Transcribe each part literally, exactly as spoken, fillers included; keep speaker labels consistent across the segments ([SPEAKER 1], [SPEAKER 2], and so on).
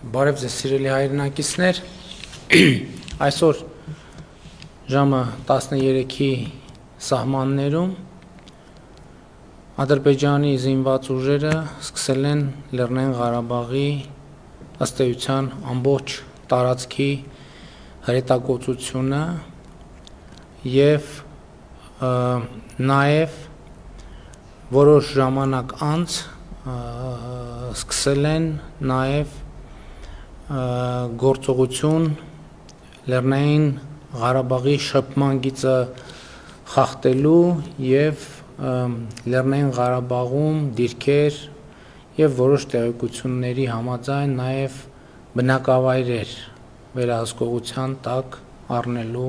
[SPEAKER 1] Բարև ձեզ սիրելի հայրենակիցներ, այսօր ժամը տասներեքի սահմաններում Ադրբեջանի զինված ուժերը սկսել են Լեռնային Ղարաբաղի ըստ էության ամբողջ տարածքի հրետակոծությունը եւ նաեւ որոշ ժամանակ անց սկսել են նաեւ գործողություն Լեռնային Ղարաբաղի շփման գիծը խախտելու եւ Լեռնային Ղարաբաղում դիրքեր եւ որոշ տեղեկությունների համաձայն նաեւ բնակավայրեր վերահսկողության տակ առնելու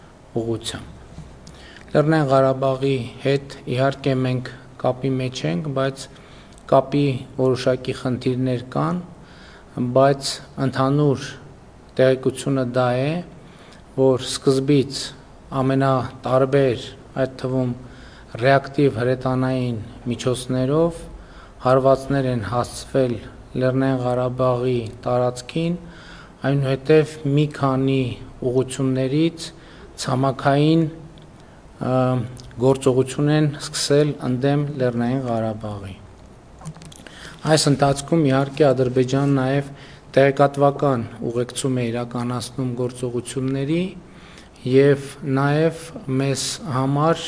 [SPEAKER 1] ուղղությամբ Լեռնային Ղարաբաղի հետ իհարկե մենք կապի մեջ ենք, բայց կապի որոշակի խնդիրներ կան, բայց ընդհանուր տեղեկությունը դա է, որ սկզբից ամենատարբեր, այդ թվում ռեակտիվ հրետանային միջոցներով հարվածներ են հասցվել Լեռնային Ղարաբաղի տարածքին, այնուհետև մի քանի ուղղություններից ցամաքային գործողություն են սկսել ընդդեմ Լեռնային Ղարաբաղի։ Այս ընթացքում իհարկե Ադրբեջանը նաև տեղեկատվական ուղեկցում է իրականացնում գործողությունների եւ նաև մեզ համար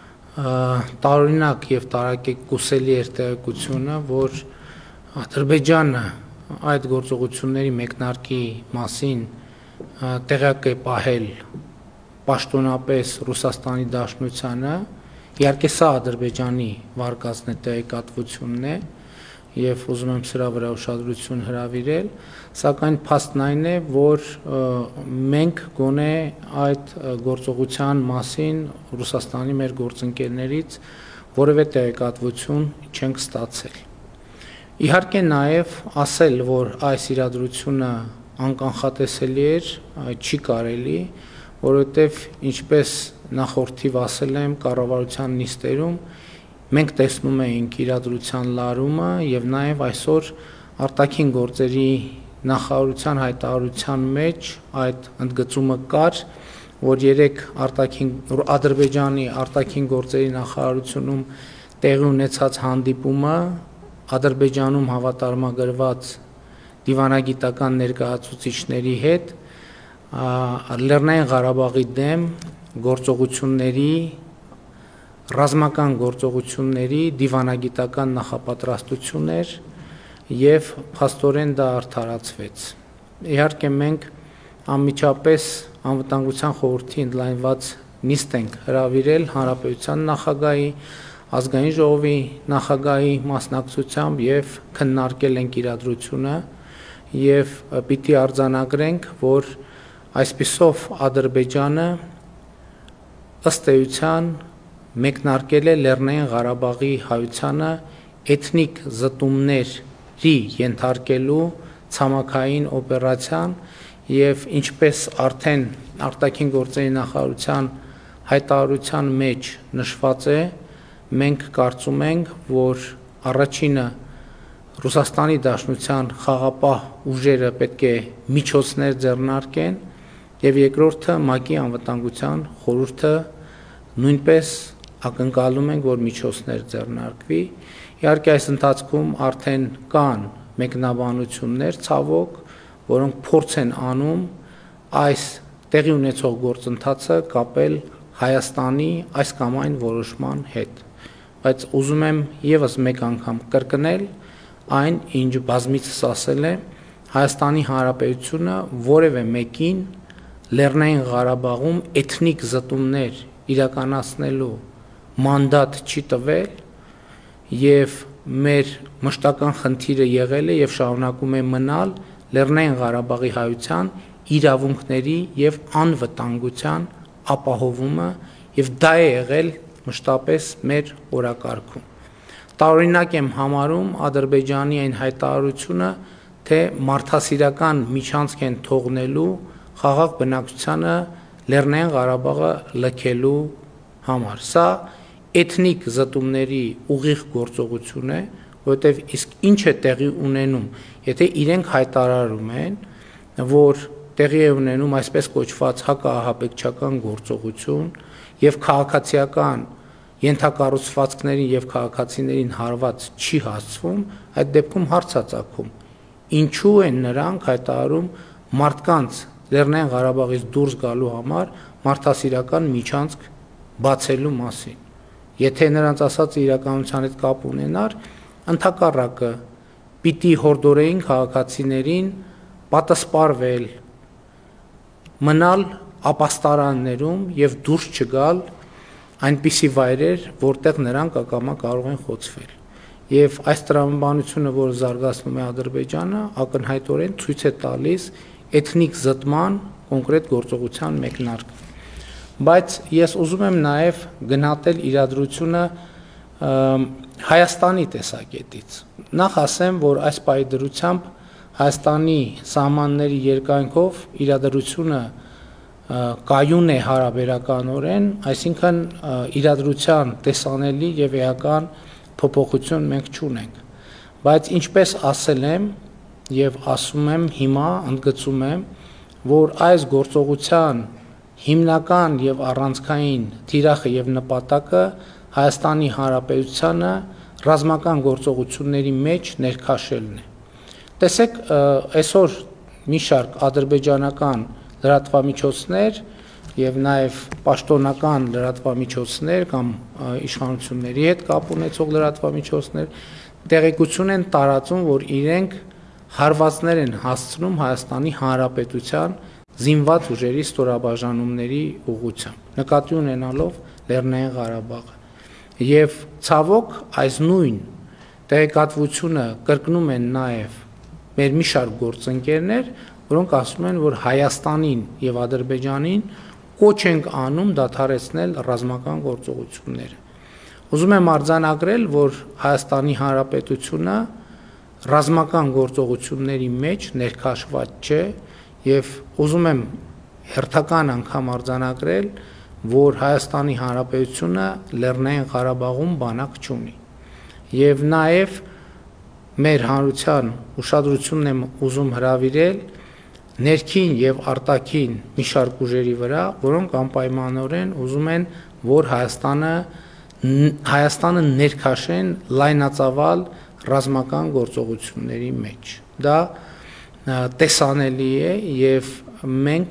[SPEAKER 1] տարօրինակ եւ տարակեկուսելի էր տեղեկությունը, որ Ադրբեջանը այդ գործողությունների մեկնարկի մասին տեղյակ է պահել պաշտոնապես Ռուսաստանի Դաշնությանը, իհարկե սա Ադրբեջանի վարկածն է, տեղեկատվությունն է եւ ուզում եմ սրա վրա ուշադրություն հրավիրել, սակայն փաստն այն է, որ մենք գոնե այդ գործողության մասին Ռուսաստանի մեր գործընկերներից որևէ տեղեկատվություն չենք ստացել։ Իհարկե նաեւ ասել, որ այս իրադրությունը անկանխատեսելի էր, չի կարելի, որովհետեւ ինչպես նախորդիվ ասել եմ կառավարության նիստերում մենք տեսնում էինք իրադրության լարումը եւ նաեւ այսօր արտաքին գործերի նախարարության հայտարարության մեջ այդ ընդգծումը կար, որ երեք արտաքին Ադրբեջանի արտաքին գործերի նախարարությունում տեղի ունեցած հանդիպումը Ադրբեջանում հավատարմագրված դիվանագիտական ներկայացուցիչների հետ Լեռնային Ղարաբաղի դեմ գործողությունների ռազմական գործողությունների դիվանագիտական նախապատրաստություններ եւ փաստորեն դա արդարացվեց։ Իհարկե մենք անմիջապես անվտանգության խորհրդի ընդլայնված նիստ ենք հրավիրել հանրապետության նախագահի, ազգային ժողովի նախագահի մասնակցությամբ եւ քննարկել ենք իրադրությունը եւ պիտի արձանագրենք, որ այսպիսով Ադրբեջանը ըստ էության մեկնարկել է Լեռնային Ղարաբաղի հայությանը էթնիկ զտումների ենթարկելու ցամաքային օպերացիան եւ ինչպես արդեն արտաքին գործերի նախարարության հայտարարության մեջ նշված է, մենք կարծում ենք, որ առաջինը Ռուսաստանի Դաշնության խաղապահ ուժերը պետք է միջոցներ ձեռնարկեն եւ երկրորդը ՄԱԿ-ի անվտանգության խորհուրդը նույնպես ակնկալում ենք, որ միջոցներ ձեռնարկվի։ Իհարկե այս ընթացքում արդեն կան մեկնաբանություններ, ցավոք, որոնք փորձ են անում այս տեղի ունեցող գործընթացը կապել Հայաստանի այս կամ այն որոշման հետ։ Բայց ուզում եմ եւս մեկ անգամ կրկնել այն, ինչ բազմիցս ասել եմ, Հայաստանի Հանրապետությունը որևէ մեկին Լեռնային Ղարաբաղում էթնիկ զտումներ իրականացնելու մանդատ չի տվել եւ մեր մշտական խնդիրը եղել է եւ շարունակում է մնալ Լեռնային Ղարաբաղի հայության իրավունքների եւ անվտանգության ապահովումը եւ դա է եղել մշտապես մեր օրակարգում։ Տարօրինակ եմ համարում Ադրբեջանի այն հայտարարությունը, թե մարդասիրական միջանցք են թողնելու խաղաղ բնակչությանը Լեռնային Ղարաբաղը լքելու համար։ Սա էթնիկ զտումների ուղիղ գործողություն է, որովհետև իսկ ինչ է տեղի ունենում, եթե իրենք հայտարարում են, որ տեղի է ունենում այսպես կոչված հակաահաբեկչական գործողություն եւ քաղաքացիական ենթակառուցվածքներին եւ քաղաքացիներին հարված չի հասցվում, այդ դեպքում հարց է ծագում, ինչու են նրանք հայտարարում մարդկանց Լեռնային Ղարաբաղից դուրս գալու համար մարդասիրական միջանցք բացելու մասին։ Եթե նրանց ասածը իրականության հետ կապ ունենար, ընդհակառակը պիտի հորդորեին քաղաքացիներին պատասպարվել, մնալ ապաստարաններում եւ դուրս չգալ այնպիսի վայրեր, որտեղ նրանք ակամա կարող են խոցվել։ Եվ այս տրամաբանությունը, որը զարգացնում է Ադրբեջանը, ակնհայտորեն ցույց է տալիս էթնիկ զտման կոնկրետ գործողության մեկնարկը։ Բայց ես ուզում եմ նաև գնահատել իրադրությունը Հայաստանի տեսակետից։ Նախ ասեմ, որ այս պայդրությամբ Հայաստանի սահմանների երկայնքով իրադրությունը կայուն է հարաբերականորեն, այսինքն իրադրության տեսանելի եւ էական փոփոխություն մենք չունենք։ Բայց ինչպես ասել եմ եւ ասում եմ հիմա, ընդգծում եմ, որ այս գործողության հիմնական եւ առանցքային թիրախը եւ նպատակը Հայաստանի Հանրապետությանը ռազմական գործողությունների մեջ ներքաշելն է։ Տեսեք, այսօր մի շարք ադրբեջանական լրատվամիջոցներ եւ նաեւ պաշտոնական լրատվամիջոցներ կամ իշխանությունների հետ կապ ունեցող լրատվամիջոցներ տեղեկություն են տարածում, որ իրենք հարվածներ են հասցնում Հայաստանի Հանրապետության զինված ուժերի ստորաբաժանումների ուղղությամբ, նկատի ունենալով Լեռնային Ղարաբաղը։ Եվ ցավոք այս նույն տեղեկատվությունը կրկնում են նաև մեր մի շարք գործընկերներ, որոնք ասում են, որ Հայաստանին եւ Ադրբեջանին կոչ ենք անում դադարեցնել ռազմական գործողությունները։ Ուզում եմ արձանագրել, որ Հայաստանի Հանրապետությունը ռազմական գործողությունների մեջ ներքաշված չէ եւ ուզում եմ հերթական անգամ արձանագրել, որ Հայաստանի Հանրապետությունը Լեռնային Ղարաբաղում բանակ չունի։ Եվ նաեւ մեր հանրության ուշադրությունն եմ ուզում հրավիրել ներքին եւ արտաքին մի շարք ուժերի վրա, որոնք անպայմանորեն ուզում են, որ Հայաստանը Հայաստանը ներքաշեն լայնածավալ ռազմական գործողությունների մեջ։ Դա տեսանելի է եւ մենք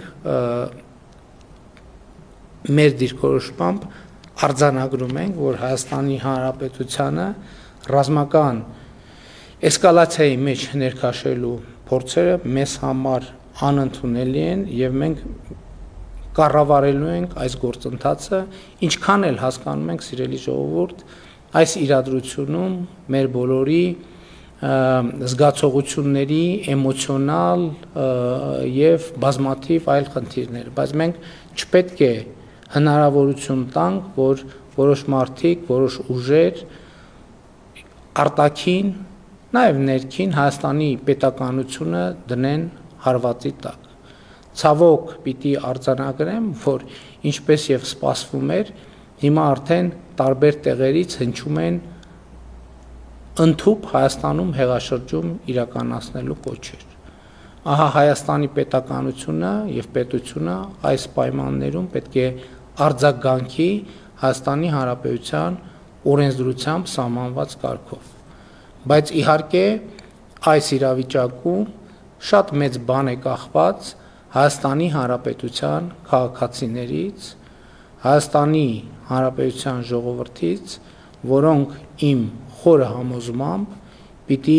[SPEAKER 1] մեր դիրքորոշմամբ արձանագրում ենք, որ Հայաստանի Հանրապետությանը ռազմական էսկալացիայի մեջ ներքաշելու փորձերը մեզ համար անընդունելի են եւ մենք կառավարելու ենք այս գործընթացը, ինչքան էլ հասկանում ենք, սիրելի ժողովուրդ, այս իրադրությունում մեր բոլորի զգացողությունների էմոցիոնալ եւ բազմաթիվ այլ խնդիրներ, բայց մենք չպետք է հնարավորություն տանք, որ որոշ մարդիկ, որոշ ուժեր արտաքին, նաեւ ներքին Հայաստանի պետականությունը դնեն հարվածի տակ։ Ցավոք պիտի արձանագրեմ, որ ինչպես եւ սպասվում էր, հիմա արդեն տարբեր տեղերից հնչում են ընդհուպ Հայաստանում հեղաշրջում իրականացնելու կոչեր։ Ահա Հայաստանի պետականությունը եւ պետությունը այս պայմաններում պետք է արձագանքի Հայաստանի Հանրապետության օրենսդրությամբ սահմանված կարգով։ Բայց իհարկե այս իրավիճակում շատ մեծ բան է կախված Հայաստանի Հանրապետության քաղաքացիներից, Հայաստանի Հանրապետության ժողովրդից, որոնք իմ խորը համոզմամբ պիտի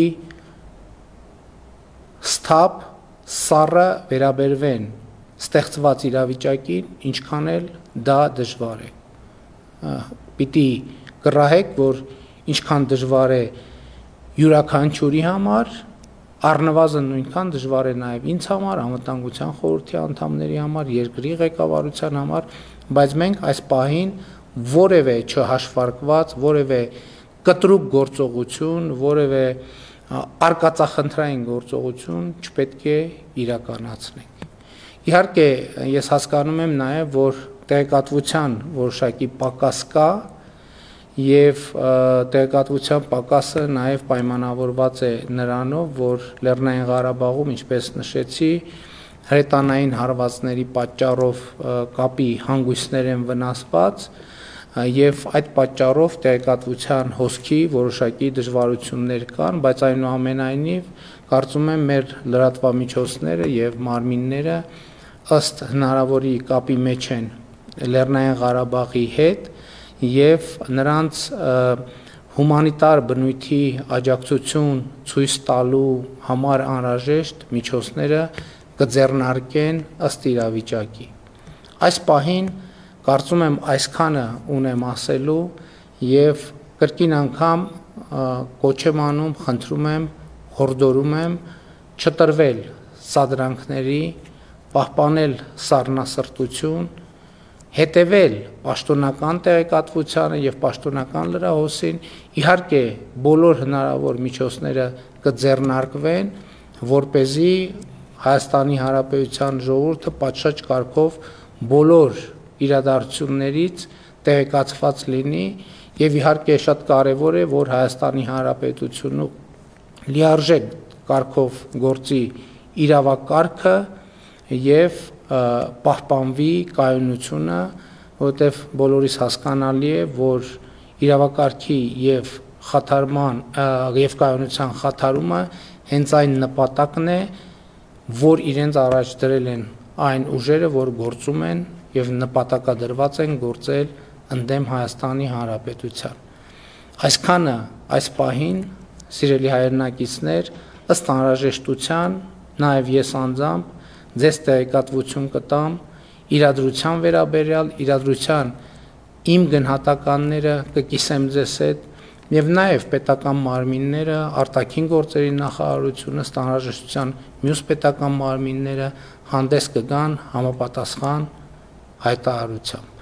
[SPEAKER 1] սթափ սառը վերաբերվեն ստեղծված իրավիճակին, ինչքան էլ դա դժվար է։ Պիտի կռահեք, որ ինչքան դժվար է յուրաքանչյուրի համար, առնվազն նույնքան դժվար է նաև ինձ համար, անվտանգության խորհրդի անդամների համար, երկրի ղեկավարության համար, բայց մենք այս պահին որևէ չհաշվարկված, որևէ կտրուկ գործողություն, որևէ արկածախնդրային գործողություն չպետք է իրականացնենք։ Իհարկե, ես հասկանում եմ նաև, որ տեղեկատվության որոշակի պակաս կա եւ տեղեկատվության պակասը նաեւ պայմանավորված է նրանով, որ Լեռնային Ղարաբաղում, ինչպես նշեցի, հրետանային հարվածների պատճառով կապի հանգույցներ են վնասված եւ այդ պատճառով տեղեկատվության հոսքի որոշակի դժվարություններ կան, բայց այնուամենայնիվ կարծում եմ մեր լրատվամիջոցները եւ մարմինները ըստ հնարավորի կապի մեջ են Լեռնային Ղարաբաղի հետ եւ նրանց հումանիտար բնույթի աջակցություն ցույց տալու համար անհրաժեշտ միջոցները կձեռնարկեն ըստ իրավիճակի։ Այս պահին կարծում եմ այսքանը ունեմ ասելու եւ կրկին անգամ կոչ եմ անում, խնդրում եմ, հորդորում եմ չտրվել սադրանքների, պահպանել սառնասրտություն, հետևել պաշտոնական տեղեկատվությանը եւ պաշտոնական լրահոսին, իհարկե բոլոր հնարավոր միջոցները կձեռնարկվեն, որպեսզի Հայաստանի Հանրապետության ժողովուրդը պատշաճ կարգով բոլոր իրադարձություններից տեղեկացված լինի եւ իհարկե շատ կարեւոր է, որ Հայաստանի Հանրապետությունը լիարժեք կարգով գործի իրավակարգը եւ պահպանվի կայունությունը, որովհետեւ բոլորիս հասկանալի է, որ իրավակարգի եւ խաթարման եւ կայունության խաթարումը հենց այն նպատակն է, որ իրենց առաջ դրել են այն ուժերը, որ գործում են եւ նպատակադրված են գործել ընդդեմ Հայաստանի Հանրապետության։ Այսքանը այս պահին, սիրելի հայրենակիցներ, ըստ անհրաժեշտության, նաեւ ես անձամբ ձեզ տեղեկատվություն կտամ իրադրության վերաբերյալ, իրադրության իմ գնահատականները կկիսեմ ձեզ հետ եւ նաեւ պետական մարմինները, արտաքին գործերի նախարարությունը, ըստ անհրաժեշտության մյուս պետական մարմինները հանդես կգան համապատասխան հայտարարությամբ։